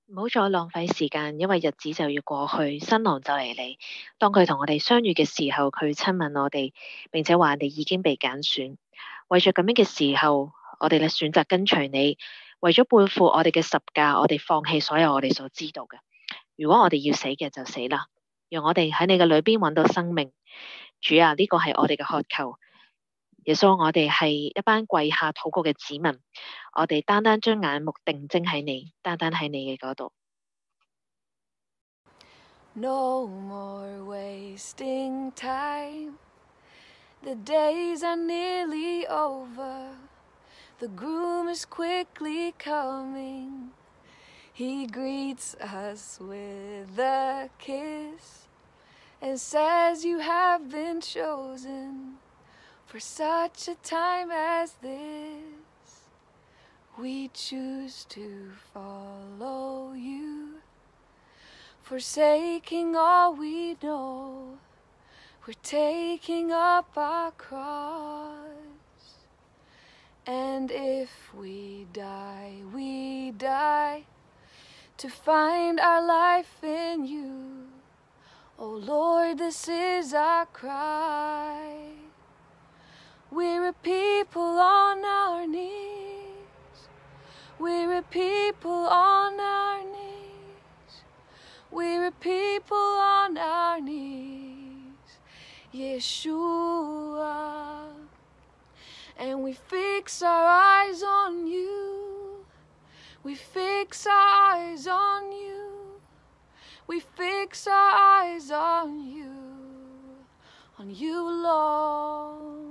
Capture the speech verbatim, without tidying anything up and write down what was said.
唔好再浪費時間，因為日子就要過去，新郎就嚟嚟。當佢同我哋相遇嘅時候，佢親吻我哋，並且話你已經被揀選。為咗咁樣嘅時候，我哋咧選擇跟隨你。為咗背負我哋嘅十架，我哋放棄所有我哋所知道嘅。如果我哋要死嘅就死啦，讓我哋喺你嘅裏邊揾到生命。主啊，呢個係我哋嘅渴求。耶穌，我哋係一班跪下禱告嘅子民，我哋單單將眼目定睛喺你，單單喺你嘅嗰度。 No more wasting time. The days are nearly over. The groom is quickly coming. He greets us with a kiss and says you have been chosen for such a time as this. We choose to follow you, forsaking all we know. We're taking up our cross. And if we die, we die to find our life in you. Oh Lord, this is our cry. We're a people on our knees. We're a people on our knees. We're a people on our knees, Yeshua. And we fix our eyes on you. We fix our eyes on you. We fix our eyes on you, on you, Lord.